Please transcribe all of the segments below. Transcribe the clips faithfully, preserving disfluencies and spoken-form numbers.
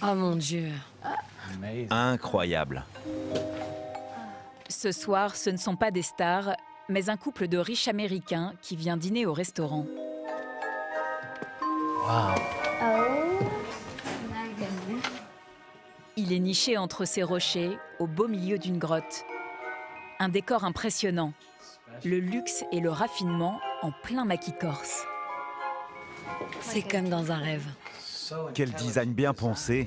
Oh mon Dieu. Incroyable. Ce soir, ce ne sont pas des stars, mais un couple de riches américains qui vient dîner au restaurant. Wow. Oh my goodness. Il est niché entre ces rochers, au beau milieu d'une grotte. Un décor impressionnant, le luxe et le raffinement en plein maquis corse. C'est comme dans un rêve. Quel design bien pensé.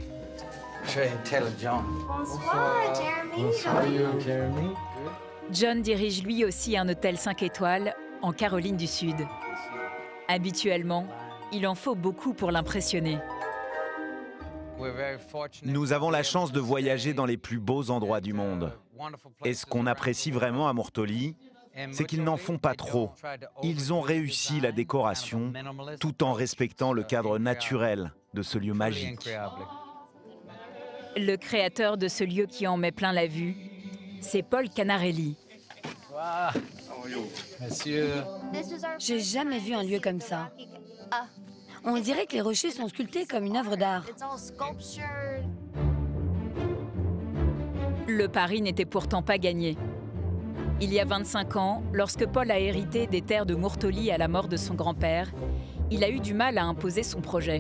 Bonsoir, Jeremy. How are you? Jeremy. John dirige lui aussi un hôtel cinq étoiles en Caroline du Sud. Habituellement, il en faut beaucoup pour l'impressionner. Nous avons la chance de voyager dans les plus beaux endroits du monde. Et ce qu'on apprécie vraiment à Mortoli, c'est qu'ils n'en font pas trop. Ils ont réussi la décoration tout en respectant le cadre naturel de ce lieu magique. Le créateur de ce lieu qui en met plein la vue, c'est Paul Canarelli. Monsieur. J'ai jamais vu un lieu comme ça. On dirait que les rochers sont sculptés comme une œuvre d'art. Le pari n'était pourtant pas gagné. Il y a vingt-cinq ans, lorsque Paul a hérité des terres de Mortoli à la mort de son grand-père, il a eu du mal à imposer son projet.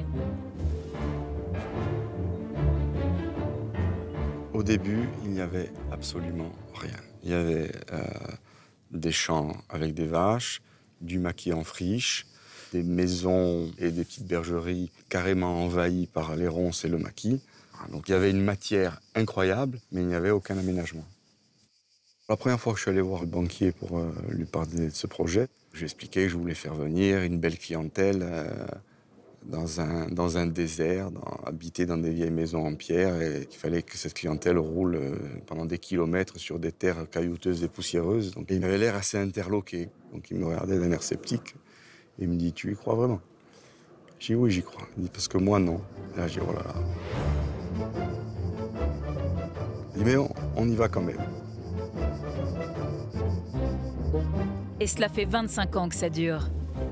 Au début, il n'y avait absolument rien. Il y avait euh, des champs avec des vaches, du maquis en friche, des maisons et des petites bergeries carrément envahies par les ronces et le maquis. Donc il y avait une matière incroyable, mais il n'y avait aucun aménagement. La première fois que je suis allé voir le banquier pour euh, lui parler de ce projet, je lui ai expliqué que je voulais faire venir une belle clientèle euh, dans, un, dans un désert, dans, habiter dans des vieilles maisons en pierre, et qu'il fallait que cette clientèle roule euh, pendant des kilomètres sur des terres caillouteuses et poussiéreuses. Donc il avait l'air assez interloqué, donc il me regardait d'un air sceptique. Et il me dit, tu y crois vraiment? J'ai dit, oui, j'y crois. Il dit, parce que moi, non. Et là, j'ai dit, oh là là. Il dit, mais on, on y va quand même. Et cela fait vingt-cinq ans que ça dure.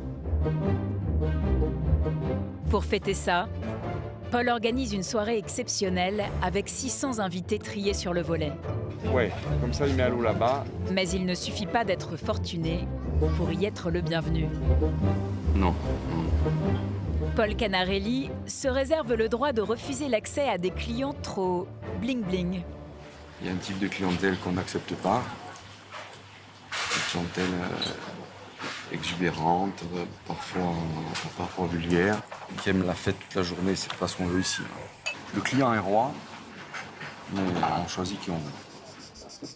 Pour fêter ça, Paul organise une soirée exceptionnelle avec six cents invités triés sur le volet. Ouais, comme ça, il met à l'eau là-bas. Mais il ne suffit pas d'être fortuné pour y être le bienvenu. Non. Paul Canarelli se réserve le droit de refuser l'accès à des clients trop bling-bling. Il y a un type de clientèle qu'on n'accepte pas. Une clientèle euh, exubérante, euh, parfois, euh, parfois vulgaire, qui aime la fête toute la journée, c'est pas ce qu'on veut ici. Le client est roi, mais on choisit qui on veut.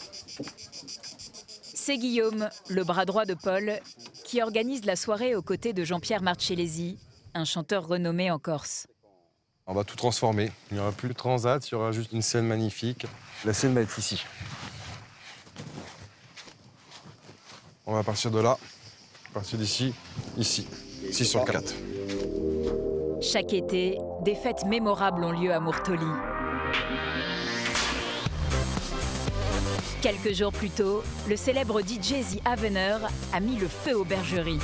C'est Guillaume, le bras droit de Paul, qui organise la soirée aux côtés de Jean-Pierre Marcellesi, un chanteur renommé en Corse. On va tout transformer. Il n'y aura plus de transat, il y aura juste une scène magnifique. La scène va être ici. On va partir de là, partir d'ici, ici, six sur quatre. Chaque été, des fêtes mémorables ont lieu à Mortoli. Quelques jours plus tôt, le célèbre D J The Avener a mis le feu aux bergeries.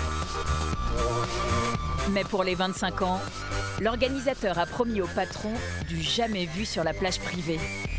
Mais pour les vingt-cinq ans, l'organisateur a promis au patron du jamais vu sur la plage privée.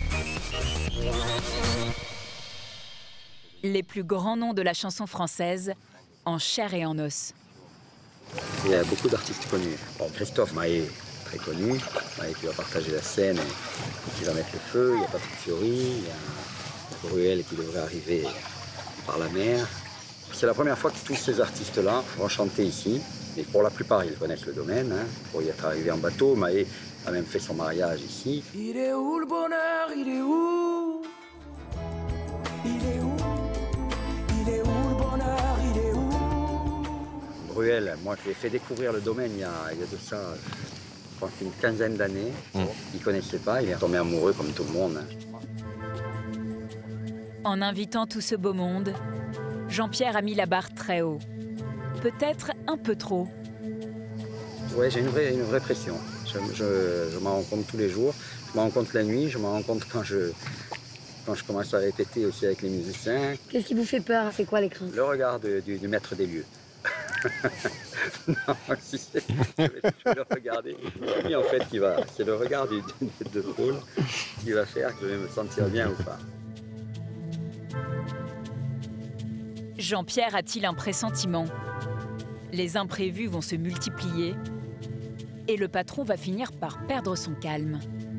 Les plus grands noms de la chanson française, en chair et en os. Il y a beaucoup d'artistes connus. Bon, Christophe Maé, très connu, Maé qui va partager la scène et qui va mettre le feu. Il y a Patrick Fiori, il y a Bruel qui devrait arriver par la mer. C'est la première fois que tous ces artistes-là vont chanter ici. Et pour la plupart, ils connaissent le domaine. Hein, pour y être arrivé en bateau. Maé a même fait son mariage ici. Il est où le bonheur? Il est où? Il est où? Il est où le bonheur? Il est où? Bruel, moi je lui ai fait découvrir le domaine il y a, il y a de ça, je pense, une quinzaine d'années. Mmh. Il ne connaissait pas, il est tombé amoureux comme tout le monde. Hein. En invitant tout ce beau monde, Jean-Pierre a mis la barre très haut. Peut-être un peu trop. Oui, j'ai une vraie, une vraie pression. Je, je, je m'en rends compte tous les jours. Je m'en rends compte la nuit, je m'en rends compte quand je, quand je commence à répéter aussi avec les musiciens. Qu'est-ce qui vous fait peur? C'est quoi les craintes? Le regard de, du, du maître des lieux. Non, si, je vais le regarder. Et en fait, qui va, c'est le regard d'une tête de poule qui va faire que je vais me sentir bien ou pas. Jean-Pierre a-t-il un pressentiment? Les imprévus vont se multiplier et le patron va finir par perdre son calme.